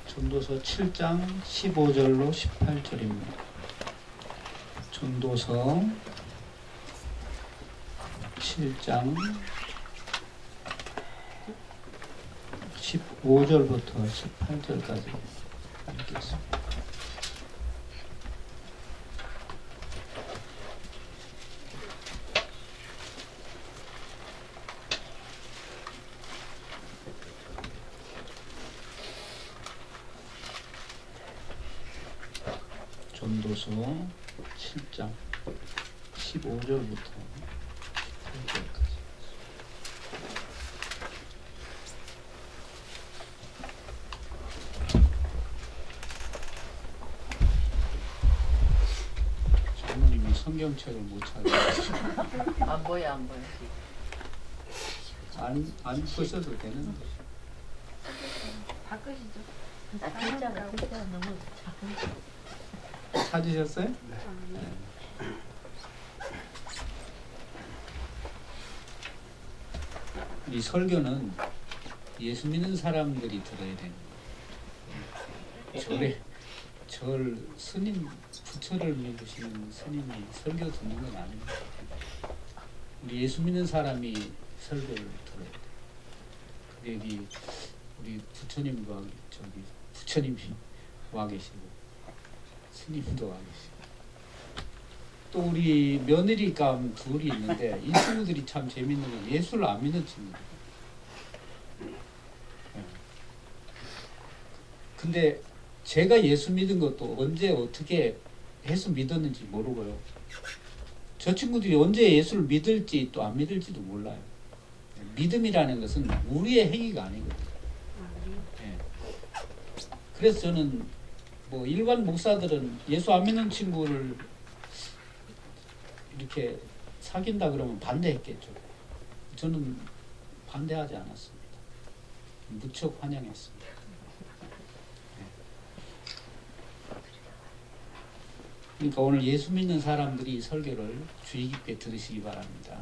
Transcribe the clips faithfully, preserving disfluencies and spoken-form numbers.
전도서 칠 장 십오 절로 십팔 절입니다. 전도서 칠 장 십오 절부터 십팔 절까지 읽겠습니다. 전도서 칠 장 십오 절부터 십팔 절까지. 장모님이 성경책을 못 찾아요. 안 보여, 안 보여. 안, 안 보셔도 되는데. 바꾸시죠. 나 글자가 글자 너무 작은. 찾으셨어요? 네. 이 설교는 예수 믿는 사람들이 들어야 되는 거예요. 절에 절 스님 부처를 믿으시는 스님이 설교 듣는 건 아닙니다. 우리 예수 믿는 사람이 설교를 들어야 돼요. 근데 여기 우리 부처님과 저기 부처님이 와 계시고 스님도 와 계시고 또 우리 며느리감 둘이 있는데 이 친구들이 참 재밌는 건 예수를 안 믿는 친구들. 근데 제가 예수 믿은 것도 언제 어떻게 해서 믿었는지 모르고요. 저 친구들이 언제 예수를 믿을지 또 안 믿을지도 몰라요. 믿음이라는 것은 우리의 행위가 아니거든요. 네. 그래서 저는 뭐 일반 목사들은 예수 안 믿는 친구를 이렇게 사귄다 그러면 반대했겠죠. 저는 반대하지 않았습니다. 무척 환영했습니다. 그러니까 오늘 예수 믿는 사람들이 설교를 주의 깊게 들으시기 바랍니다.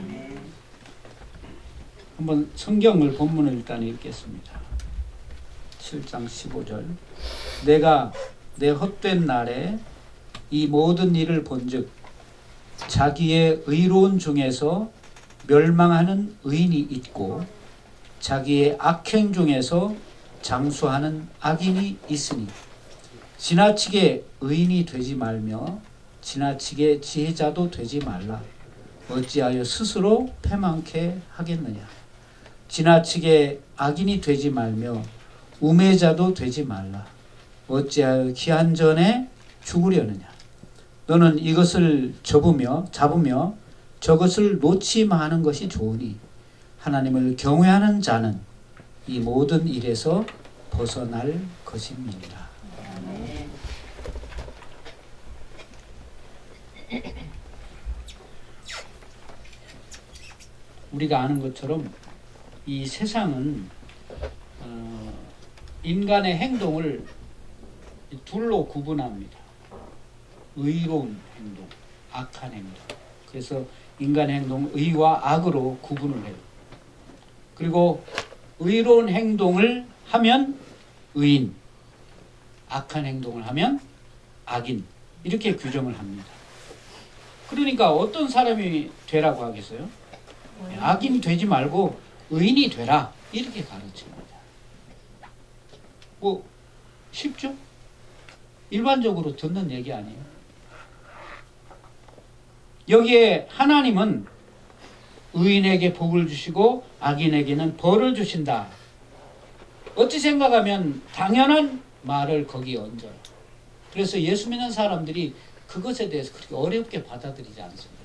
한번 성경을 본문을 일단 읽겠습니다. 칠 장 십오 절. 내가 내 헛된 날에 이 모든 일을 본즉 자기의 의로운 중에서 멸망하는 의인이 있고 자기의 악행 중에서 장수하는 악인이 있으니 지나치게 의인이 되지 말며 지나치게 지혜자도 되지 말라. 어찌하여 스스로 패망케 하겠느냐. 지나치게 악인이 되지 말며 우매자도 되지 말라. 어찌하여 기한 전에 죽으려느냐. 너는 이것을 접으며 잡으며 저것을 놓지 마는 것이 좋으니 하나님을 경외하는 자는 이 모든 일에서 벗어날 것입니다. 우리가 아는 것처럼 이 세상은 어, 인간의 행동을 둘로 구분합니다. 의로운 행동, 악한 행동. 그래서 인간의 행동 의와 악으로 구분을 해요. 그리고 의로운 행동을 하면 의인, 악한 행동을 하면 악인, 이렇게 규정을 합니다. 그러니까 어떤 사람이 되라고 하겠어요? 악인 되지 말고 의인이 되라, 이렇게 가르칩니다. 뭐 쉽죠? 일반적으로 듣는 얘기 아니에요. 여기에 하나님은 의인에게 복을 주시고 악인에게는 벌을 주신다. 어찌 생각하면 당연한 말을 거기에 얹어요. 그래서 예수 믿는 사람들이 그것에 대해서 그렇게 어렵게 받아들이지 않습니다.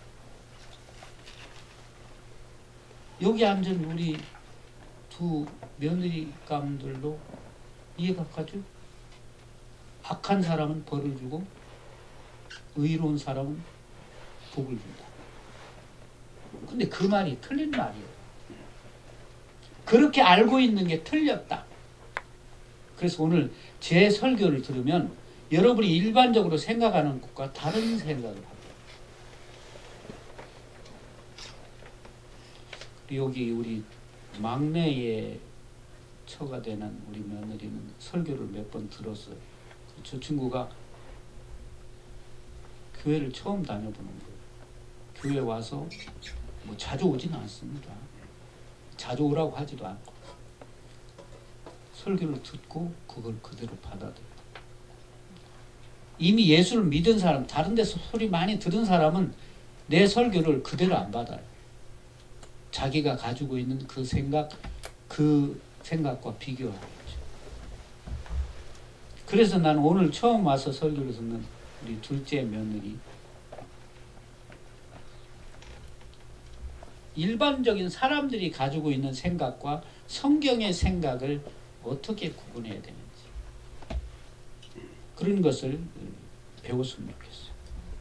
여기 앉은 우리 두 며느리감들도 이해가 가죠? 악한 사람은 벌을 주고 의로운 사람은 복을 준다. 근데 그 말이 틀린 말이에요. 그렇게 알고 있는 게 틀렸다. 그래서 오늘 제 설교를 들으면 여러분이 일반적으로 생각하는 것과 다른 생각을 합니다. 여기 우리 막내의 처가 되는 우리 며느리는 설교를 몇 번 들었어요. 저 친구가 교회를 처음 다녀보는 거예요. 교회 와서 뭐 자주 오지는 않습니다. 자주 오라고 하지도 않고 설교를 듣고 그걸 그대로 받아들여요. 이미 예수를 믿은 사람, 다른 데서 소리 많이 들은 사람은 내 설교를 그대로 안 받아요. 자기가 가지고 있는 그 생각, 그 생각과 비교하는 거죠. 그래서 나는 오늘 처음 와서 설교를 듣는 우리 둘째 며느리, 일반적인 사람들이 가지고 있는 생각과 성경의 생각을 어떻게 구분해야 되는지 그런 것을 배웠으면 좋겠어요.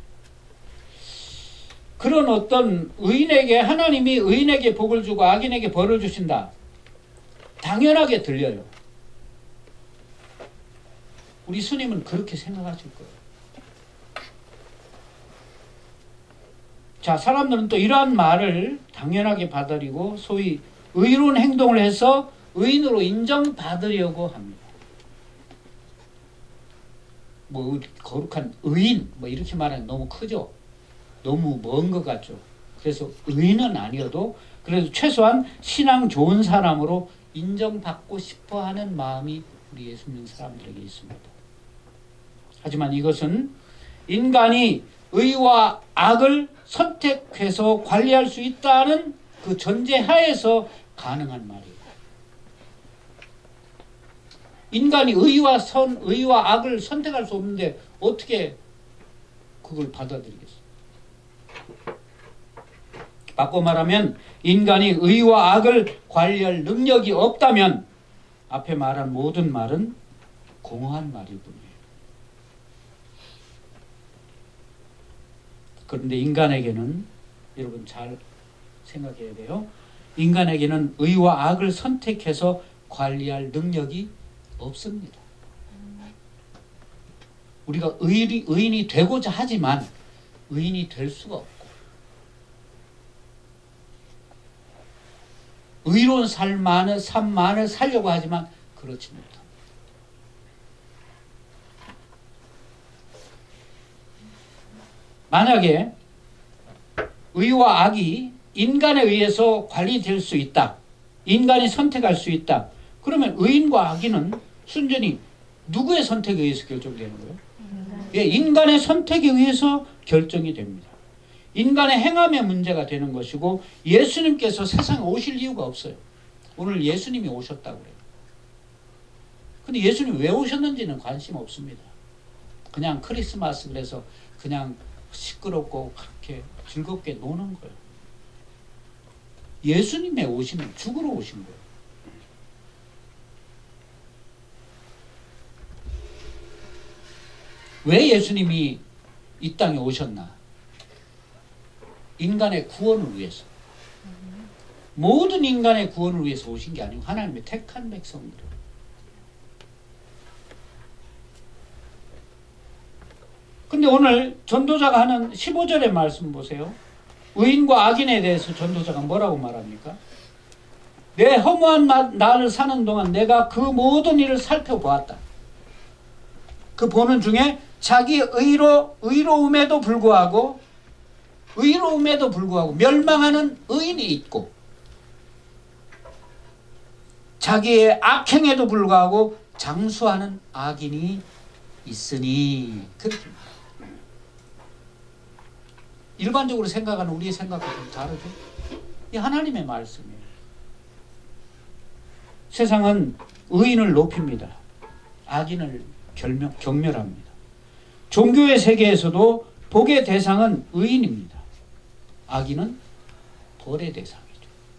그런 어떤 의인에게 하나님이 의인에게 복을 주고 악인에게 벌을 주신다. 당연하게 들려요. 우리 스님은 그렇게 생각하실 거예요. 자, 사람들은 또 이러한 말을 당연하게 받아들이고 소위 의로운 행동을 해서 의인으로 인정받으려고 합니다. 뭐 거룩한 의인 뭐 이렇게 말하면 너무 크죠. 너무 먼 것 같죠. 그래서 의인은 아니어도 그래도 최소한 신앙 좋은 사람으로 인정받고 싶어하는 마음이 우리 예수 믿는 사람들에게 있습니다. 하지만 이것은 인간이 의와 악을 선택해서 관리할 수 있다는 그 전제하에서 가능한 말이에요. 인간이 의와 선, 의와 악을 선택할 수 없는데 어떻게 그걸 받아들이겠어요? 바꿔 말하면 인간이 의와 악을 관리할 능력이 없다면 앞에 말한 모든 말은 공허한 말일 뿐이에요. 그런데 인간에게는 여러분 잘 생각해야 돼요. 인간에게는 의와 악을 선택해서 관리할 능력이 없습니다. 우리가 의리, 의인이 되고자 하지만 의인이 될 수가 없고 의로운 삶만을, 삶만을 살려고 하지만 그렇지 못합니다. 만약에 의와 악이 인간에 의해서 관리될 수 있다. 인간이 선택할 수 있다. 그러면 의인과 악인은 순전히 누구의 선택에 의해서 결정되는 거예요? 예, 인간의 선택에 의해서 결정이 됩니다. 인간의 행함의 문제가 되는 것이고 예수님께서 세상에 오실 이유가 없어요. 오늘 예수님이 오셨다고 그래요. 근데 예수님 왜 오셨는지는 관심 없습니다. 그냥 크리스마스 그래서 그냥 시끄럽고 그렇게 즐겁게 노는 거예요. 예수님의 오시는 죽으러 오신 거예요. 왜 예수님이 이 땅에 오셨나? 인간의 구원을 위해서. 모든 인간의 구원을 위해서 오신 게 아니고 하나님의 택한 백성들. 근데 오늘 전도자가 하는 십오 절의 말씀 보세요. 의인과 악인에 대해서 전도자가 뭐라고 말합니까? 내 허무한 날을 사는 동안 내가 그 모든 일을 살펴보았다. 그 보는 중에 자기 의로, 의로움에도 불구하고 의로움에도 불구하고 멸망하는 의인이 있고 자기의 악행에도 불구하고 장수하는 악인이 있으니 그렇게 말합니다. 일반적으로 생각하는 우리의 생각과 좀 다르죠? 이 하나님의 말씀이에요. 세상은 의인을 높입니다. 악인을 결명, 경멸합니다. 종교의 세계에서도 복의 대상은 의인입니다. 악인은 벌의 대상이죠.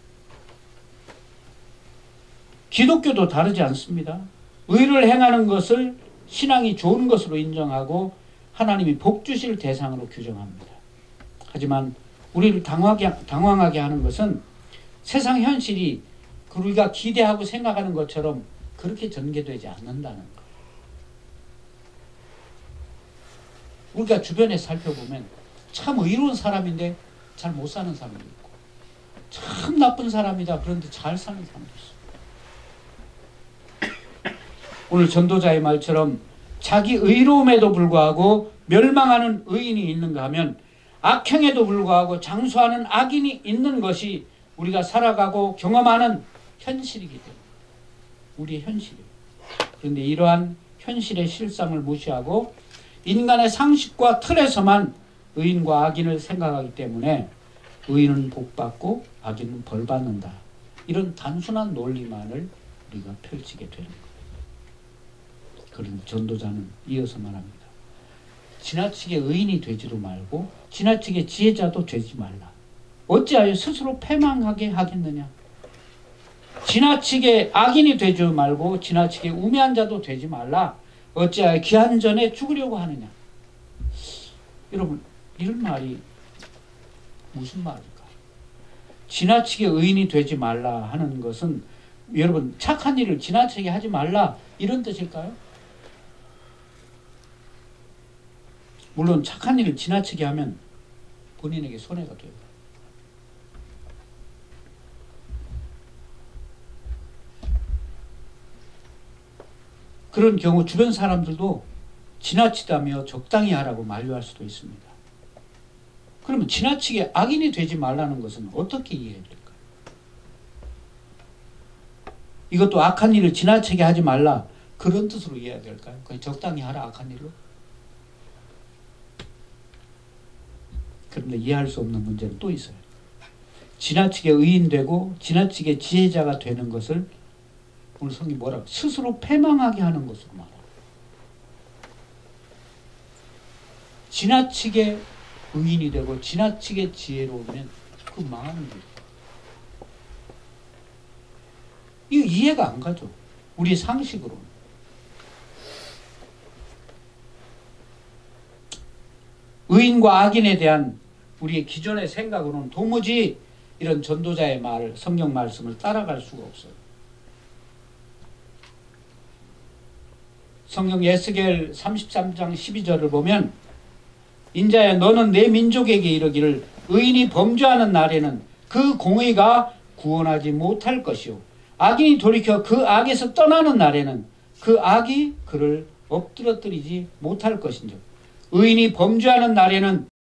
기독교도 다르지 않습니다. 의를 행하는 것을 신앙이 좋은 것으로 인정하고 하나님이 복 주실 대상으로 규정합니다. 하지만 우리를 당황하게, 당황하게 하는 것은 세상 현실이 우리가 기대하고 생각하는 것처럼 그렇게 전개되지 않는다는 것. 우리가 주변에 살펴보면 참 의로운 사람인데 잘 못 사는 사람도 있고, 참 나쁜 사람이다 그런데 잘 사는 사람도 있어요. 오늘 전도자의 말처럼 자기 의로움에도 불구하고 멸망하는 의인이 있는가 하면 악행에도 불구하고 장수하는 악인이 있는 것이 우리가 살아가고 경험하는 현실이기 때문에 우리의 현실이에요. 그런데 이러한 현실의 실상을 무시하고 인간의 상식과 틀에서만 의인과 악인을 생각하기 때문에 의인은 복받고 악인은 벌받는다. 이런 단순한 논리만을 우리가 펼치게 되는 거예요. 그런데 전도자는 이어서 말합니다. 지나치게 의인이 되지도 말고 지나치게 지혜자도 되지 말라. 어찌하여 스스로 패망하게 하겠느냐. 지나치게 악인이 되지 말고 지나치게 우매한 자도 되지 말라. 어찌하여 기한 전에 죽으려고 하느냐. 여러분, 이런 말이 무슨 말일까? 지나치게 의인이 되지 말라 하는 것은 여러분 착한 일을 지나치게 하지 말라 이런 뜻일까요? 물론 착한 일을 지나치게 하면 본인에게 손해가 돼요. 그런 경우 주변 사람들도 지나치다며 적당히 하라고 만류할 수도 있습니다. 그러면 지나치게 악인이 되지 말라는 것은 어떻게 이해해야 될까요? 이것도 악한 일을 지나치게 하지 말라 그런 뜻으로 이해해야 될까요? 그냥 적당히 하라 악한 일로? 그런데 이해할 수 없는 문제는 또 있어요. 지나치게 의인되고 지나치게 지혜자가 되는 것을 오늘 성경이 뭐라고? 스스로 패망하게 하는 것으로 말합니다. 지나치게 의인이 되고 지나치게 지혜로우면 그 망하는 거예요. 이거 이해가 안 가죠. 우리 상식으로는. 의인과 악인에 대한 우리의 기존의 생각으로는 도무지 이런 전도자의 말, 성경 말씀을 따라갈 수가 없어요. 성경 에스겔 삼십삼 장 십이 절을 보면 인자야 너는 내 민족에게 이르기를 의인이 범죄하는 날에는 그 공의가 구원하지 못할 것이요 악인이 돌이켜 그 악에서 떠나는 날에는 그 악이 그를 엎드러뜨리지 못할 것인즉 의인이 범죄하는 날에는